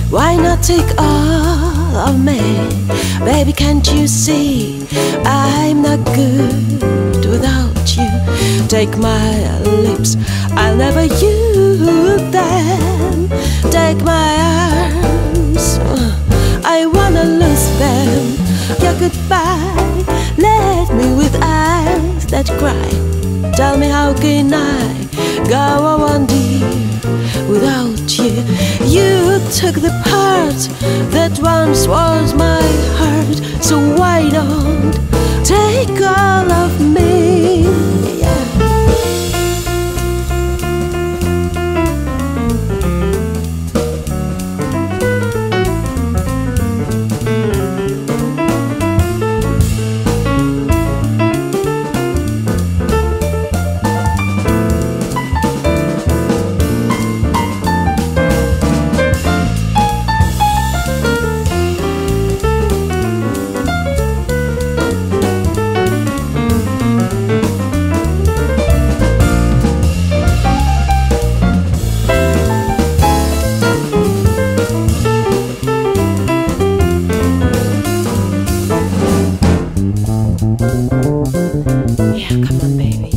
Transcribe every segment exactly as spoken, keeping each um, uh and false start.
Why not take all of me? Baby, can't you see I'm not good without you? Take my lips, I'll never use them. Take my arms, I wanna lose them. Your goodbye left me with eyes that cry. Tell me, how can I go on, dear, without you? You took the part that once was my heart, so why don't take all of me? Yeah. Yeah, come on, baby.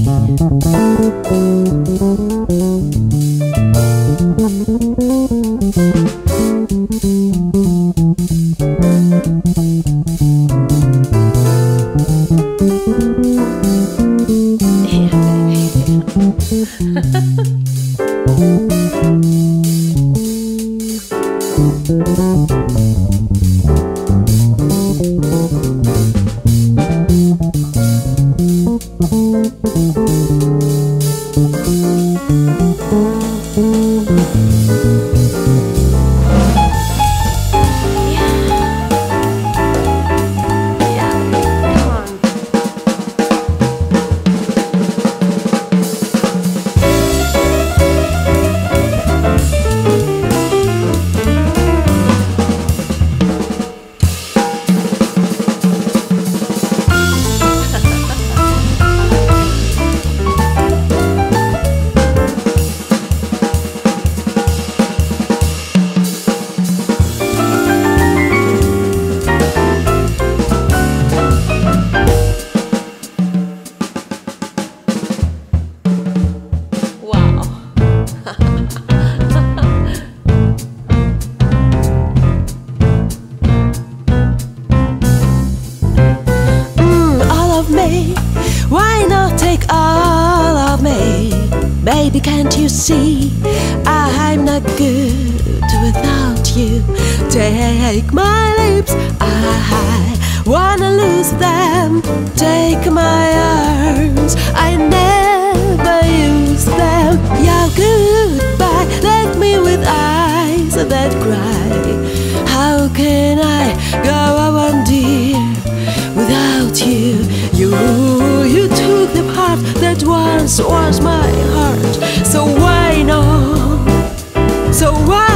Why not take all of me? Baby, can't you see I'm not good without you? Take my lips, I wanna lose them. Take my arms, I never use them. Your goodbye left me with eyes that cry. How can I go on, dear, without you? You, you took the part that once was my heart, so why not? So why?